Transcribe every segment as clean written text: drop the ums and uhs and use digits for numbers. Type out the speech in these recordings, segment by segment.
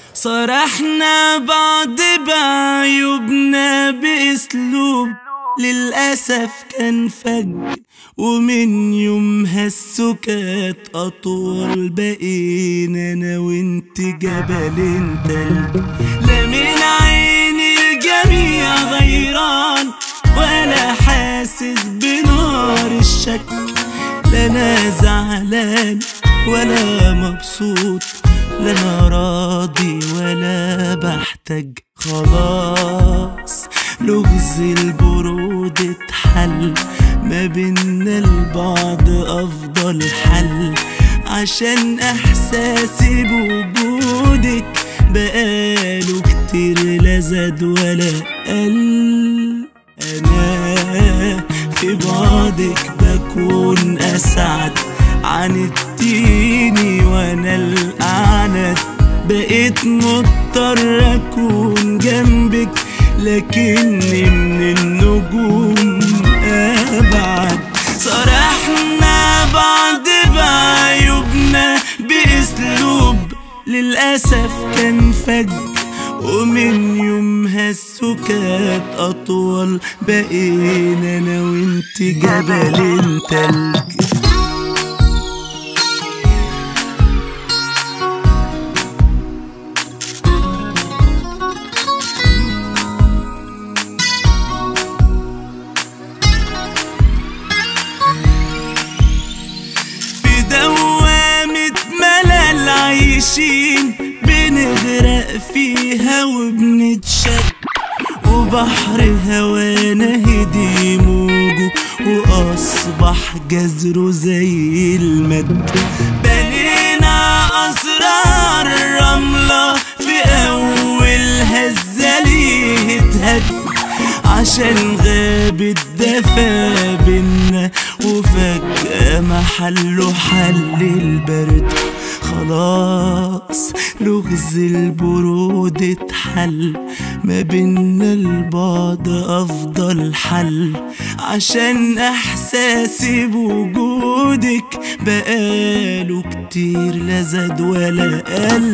صرحنا بعض بعيوبنا بأسلوب للأسف كان فج، ومن يومها السكات أطول، بقينا أنا وانت جبلين تلج. لا من عين الجميع غيران ولا حاسس بنار الشك، لا أنا زعلان ولا مبسوط، لا أنا راضي ولا بحتاج. خلاص لغز البرود اتحل، ما بينا البعض أفضل حل، عشان إحساسي بوجودك بقاله كتير لا زاد ولا قل. أنا في بعدك بكون أسعد، عاندتيني وأنا الأعند، بقيت مضطر أكون جنبك، لكني من النجوم أبعد. صرحنا بعض بعيوبنا بأسلوب للأسف كان فج، ومن يومها السكات أطول، بقينا أنا وانت جبلين تلج. عايشين بنغرق فيها وبنتشد، وبحر هوانا هدي موجه وأصبح جزره زي المد. بنينا أسرار الرملة في أول هزة ليه اتهد، عشان غاب الدفا بينا وفجأة محله حل البرد. خلاص لغز البرود اتحل، ما بينا البعد أفضل حل، عشان إحساسي بوجودك بقاله كتير لا زاد ولا قل.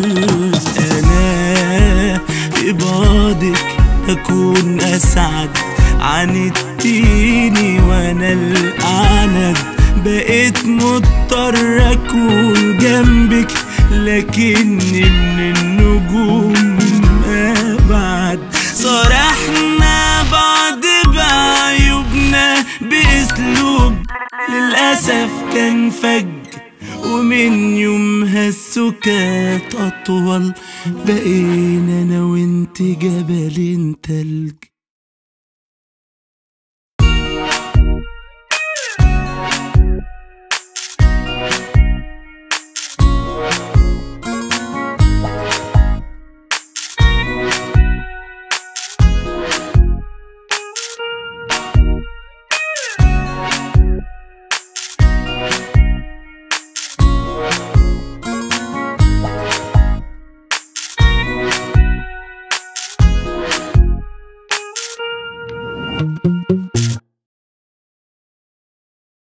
أنا في بعدك أكون أسعد، عاندتيني وأنا الأعند، بقيت مضطر أكون جنبك، لكني من النجوم أبعد. صرحنا بعض بعيوبنا بأسلوب للأسف كان فج، ومن يومها السكات أطول، بقينا أنا وانت جبلين تلج.